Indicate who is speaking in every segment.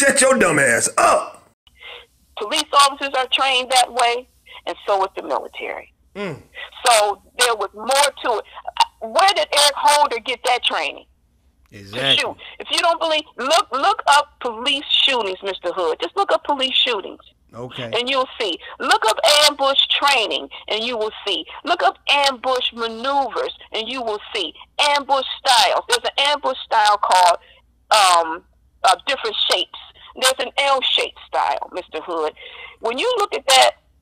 Speaker 1: Shut your dumb ass up.
Speaker 2: Police officers are trained that way, and so is the military. So there was more to it. Where did Eric Holder get that training?
Speaker 3: Exactly.
Speaker 2: To shoot. If you don't believe, look up police shootings, Mr. Hood. Just look up police shootings.
Speaker 3: Okay.
Speaker 2: And you'll see. Look up ambush training, and you will see. Look up ambush maneuvers, and you will see. Ambush styles. There's an ambush style called different shapes. There's an L-shaped style, Mr. Hood. When you look at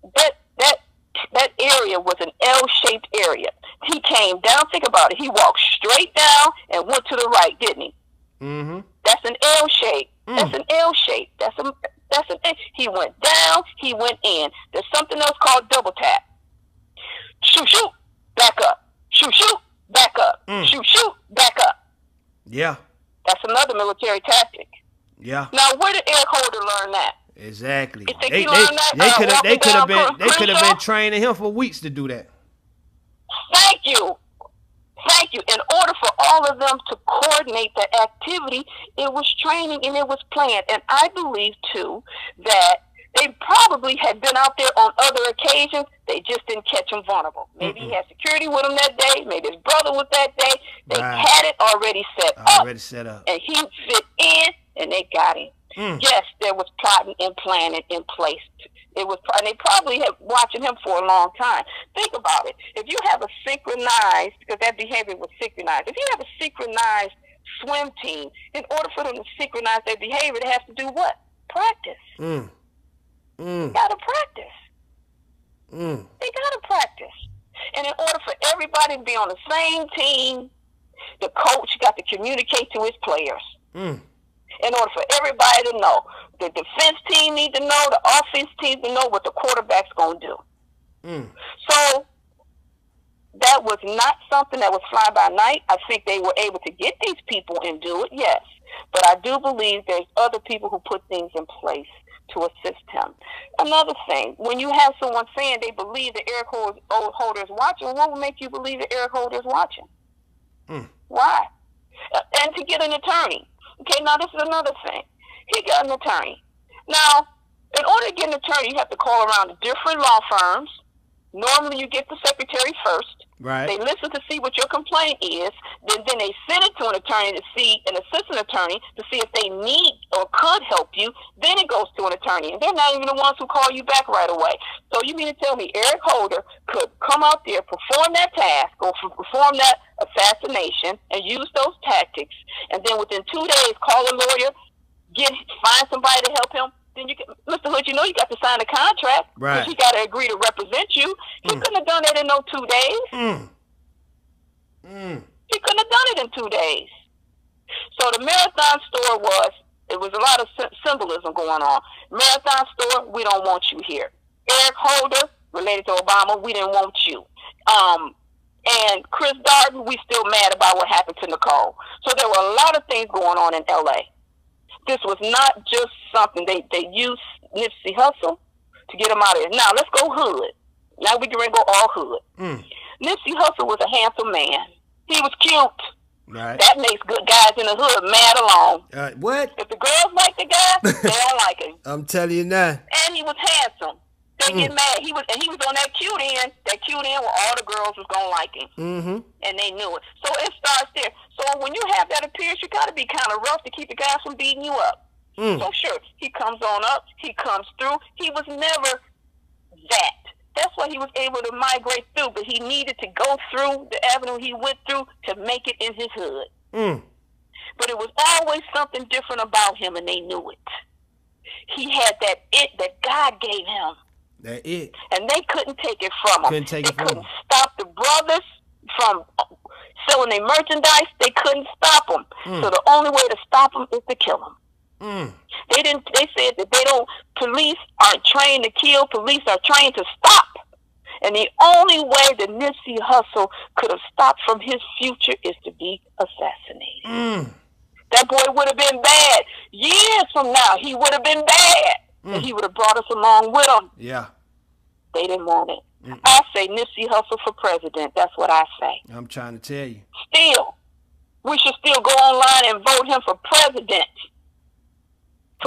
Speaker 2: that area was an L-shaped area. He came down. Think about it. He walked straight down and went to the right, didn't he?
Speaker 3: Mm-hmm.
Speaker 2: That's an L shape. That's an L shape. That's an. He went down. He went in. There's something else called double tap. Shoot, shoot, back up. Shoot, shoot, back up. Shoot, shoot, back up.
Speaker 3: Yeah.
Speaker 2: That's another military tactic.
Speaker 3: Yeah.
Speaker 2: Now, where did Eric Holder learn that?
Speaker 3: Exactly.
Speaker 2: You think
Speaker 3: They
Speaker 2: he learned that?
Speaker 3: could have been
Speaker 2: Crenshaw?
Speaker 3: training him for weeks to do that.
Speaker 2: Thank you. Thank you. In order for all of them to coordinate the activity, it was training and it was planned. And I believe, too, that they probably had been out there on other occasions. They just didn't catch him vulnerable. Maybe he had security with him that day. Maybe his brother was that day. They had it already set up. And he fit in, and they got him. Yes, there was plotting and planning in place. And they probably have watching him for a long time. Think about it. If you have a synchronized, because that behavior was synchronized, if you have a synchronized swim team, in order for them to synchronize their behavior, they have to do what? Practice. They gotta practice. They gotta practice. And in order for everybody to be on the same team, the coach got to communicate to his players. In order for everybody to know, the defense team need to know, the offense team to know what the quarterback's going to do. So that was not something that was fly by night. I think they were able to get these people and do it, yes. But I do believe there's other people who put things in place to assist him. Another thing, when you have someone saying they believe that Eric Holder is watching, what would make you believe that Eric Holder is watching? Why? And to get an attorney. Okay, now this is another thing. He got an attorney. Now, in order to get an attorney, you have to call around to different law firms. Normally, you get the secretary first.
Speaker 3: Right.
Speaker 2: They listen to see what your complaint is. Then they send it to an attorney to see, an assistant attorney, to see if they need or could help you. Then it goes to an attorney. And they're not even the ones who call you back right away. So you mean to tell me Eric Holder could come out there, perform that task, or perform that assassination, and use those tactics, and then within 2 days call a lawyer, find somebody to help him? Then you can, Mr. Hood, you know you got to sign a contract.
Speaker 3: Right.
Speaker 2: He got to agree to represent you. He couldn't have done that in no 2 days. He couldn't have done it in 2 days. So the Marathon store it was a lot of symbolism going on. Marathon store, we don't want you here. Eric Holder, related to Obama, we didn't want you. And Chris Darden, we still mad about what happened to Nicole. So there were a lot of things going on in L.A. This was not just something they used Nipsey Hussle to get him out of there. Now let's go hood. Now we can go all hood. Nipsey Hussle was a handsome man. He was cute.
Speaker 3: Right.
Speaker 2: That makes good guys in the hood mad alone.
Speaker 3: What?
Speaker 2: If the girls like the guy, they don't like him.
Speaker 3: I'm telling you now.
Speaker 2: And he was handsome. They get mad. He was on that cute end where all the girls was gonna like him. And they knew it. So it starts there. So when you have that appearance, you gotta be kind of rough to keep the guys from beating you up. So sure, he comes on up, he comes through. He was never that. That's why he was able to migrate through, but he needed to go through the avenue he went through to make it in his hood. But it was always something different about him, and they knew it. He had that it that God gave him.
Speaker 3: That it.
Speaker 2: And they couldn't take it from him.
Speaker 3: They
Speaker 2: couldn't stop the brothers from selling their merchandise. They couldn't stop them. So the only way to stop them is to kill them. They said that police aren't trained to kill, police are trained to stop. And the only way that Nipsey Hussle could have stopped from his future is to be assassinated. That boy would have been bad. Years from now, he would have been bad. And he would have brought us along with him.
Speaker 3: Yeah.
Speaker 2: They didn't want it. I say Nipsey Hussle for president. That's what I say.
Speaker 3: I'm trying to tell you.
Speaker 2: Still, we should still go online and vote him for president.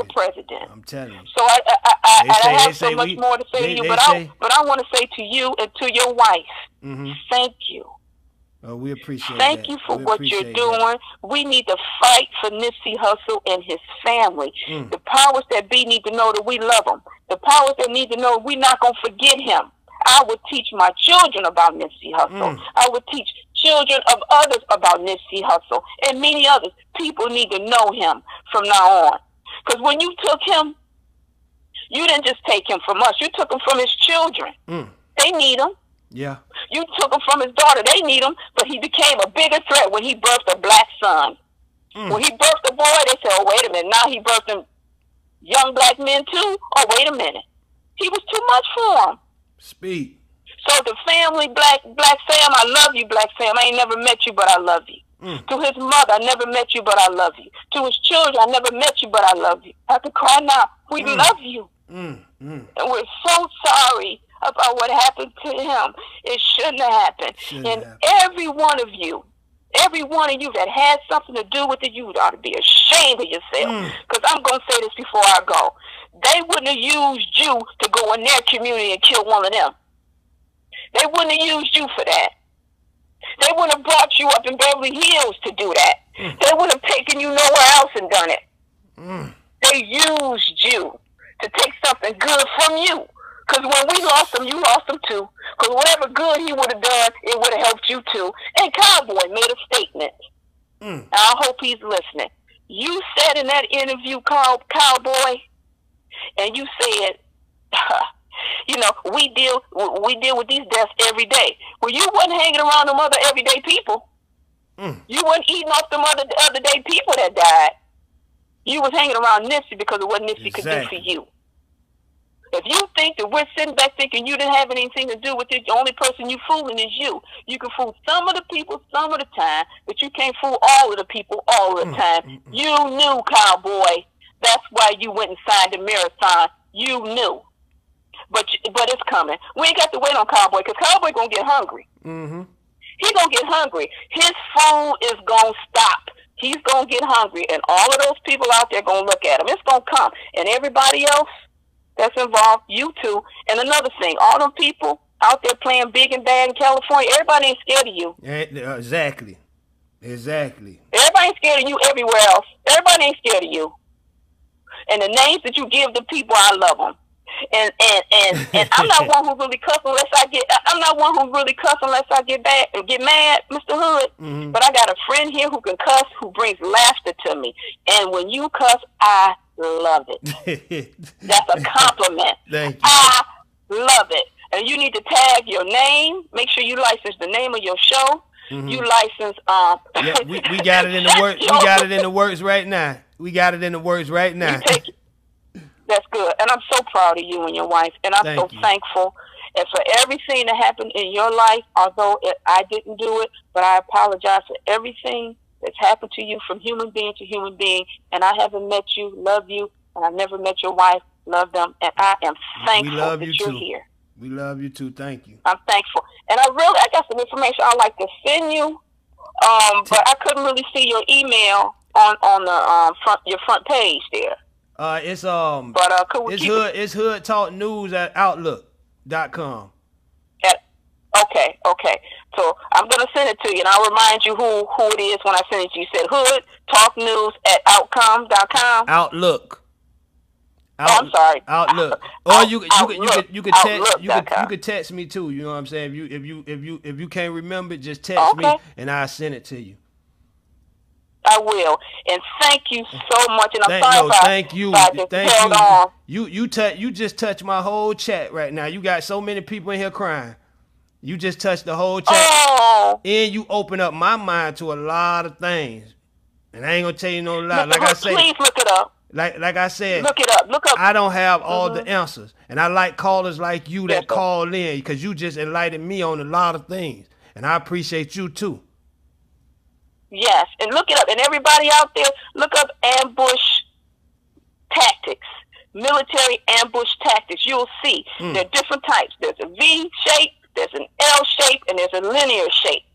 Speaker 2: your president.
Speaker 3: I'm telling you.
Speaker 2: So I have so much
Speaker 3: we,
Speaker 2: more to say
Speaker 3: they,
Speaker 2: to you,
Speaker 3: they
Speaker 2: but I want to say to you and to your wife, thank you.
Speaker 3: Oh, we appreciate
Speaker 2: Thank
Speaker 3: that.
Speaker 2: you for
Speaker 3: We
Speaker 2: what you're
Speaker 3: appreciate
Speaker 2: doing.
Speaker 3: that.
Speaker 2: We need to fight for Nipsey Hussle and his family. The powers that be need to know that we love him. The powers that need to know we're not going to forget him. I would teach my children about Nipsey Hussle. I would teach children of others about Nipsey Hussle and many others. People need to know him from now on. Because when you took him, you didn't just take him from us. You took him from his children. They need him.
Speaker 3: Yeah.
Speaker 2: You took him from his daughter. They need him, but he became a bigger threat when he birthed a black son. When he birthed a boy, they said, oh, wait a minute. Now he birthing young black men too? Oh, wait a minute. He was too much for him.
Speaker 3: Speak.
Speaker 2: So the family, Black Sam, I love you, Black Sam. I ain't never met you, but I love you. To his mother, I never met you, but I love you. To his children, I never met you, but I love you. I have to cry now. We love you. And we're so sorry about what happened to him. It shouldn't have happened. Every one of you that has something to do with it, you ought to be ashamed of yourself. Because I'm going to say this before I go. They wouldn't have used you to go in their community and kill one of them. They wouldn't have used you for that. They wouldn't have brought you up in Beverly Hills to do that. They wouldn't have taken you nowhere else and done it. They used you to take something good from you. Because when we lost him, you lost him too. Because whatever good he would have done, it would have helped you too. And Cowboy made a statement. I hope he's listening. You said in that interview, Cowboy, and you said, you know, we deal with these deaths every day. Well, you wasn't hanging around them other everyday people. You wasn't eating off them other day people that died. You was hanging around Nipsey because of what Nipsey could do for you. If you think that we're sitting back thinking you didn't have anything to do with it, the only person you fooling is you. You can fool some of the people some of the time, but you can't fool all of the people all of the time. You knew, Cowboy. That's why you went and signed the marathon. You knew. But it's coming. We ain't got to wait on Cowboy, because Cowboy going to get hungry. He going to get hungry. His food is going to stop. He's going to get hungry, and all of those people out there going to look at him. It's going to come. And everybody else that's involved, you too. And another thing, all them people out there playing big and bad in California, everybody ain't scared of you.
Speaker 3: Exactly. Everybody
Speaker 2: ain't scared of you everywhere else. Everybody ain't scared of you. And the names that you give the people, I love them. And I'm not one who really cuss unless I get. I'm not one who really cuss unless I get mad, Mr. Hood. But I got a friend here who can cuss, who brings laughter to me. And when you cuss, I love it. That's a compliment.
Speaker 3: Thank you.
Speaker 2: I love it. And you need to tag your name. Make sure you license the name of your show. You license.
Speaker 3: Yeah, we got it in the works. We got it in the works right now.
Speaker 2: That's good. And I'm so proud of you and your wife. And I'm so thankful. And for everything that happened in your life, although I didn't do it, but I apologize for everything that's happened to you from human being to human being. And I haven't met you, love you, and I've never met your wife, love them. And I am thankful that you're here.
Speaker 3: We love you too. Thank you.
Speaker 2: I'm thankful. And I got some information I'd like to send you. But I couldn't really see your email on the your front page there.
Speaker 3: It's Hood Talk News at Outlook.com.
Speaker 2: Okay. So I'm gonna send it to you, and I'll remind you who it is when I send it to you. You said Hood Talk News at Outcome.com.
Speaker 3: Outlook.
Speaker 2: I'm sorry.
Speaker 3: Outlook. Or you could text me too. You know what I'm saying? If you can't remember, just text me and I'll send it to you.
Speaker 2: I will. And thank you so much. And I'm sorry
Speaker 3: thank you. You just touched my whole chat right now. You got so many people in here crying. You just touched the whole chat. And you open up my mind to a lot of things. And I ain't gonna tell you no lie. Like I said,
Speaker 2: please look it up.
Speaker 3: Like I said,
Speaker 2: look it up.
Speaker 3: I don't have all the answers. And I like callers like you that call in, because you just enlightened me on a lot of things. And I appreciate you too.
Speaker 2: Yes, and look it up. And everybody out there, look up ambush tactics, military ambush tactics. You'll see there are different types. There's a V shape, there's an L shape, and there's a linear shape.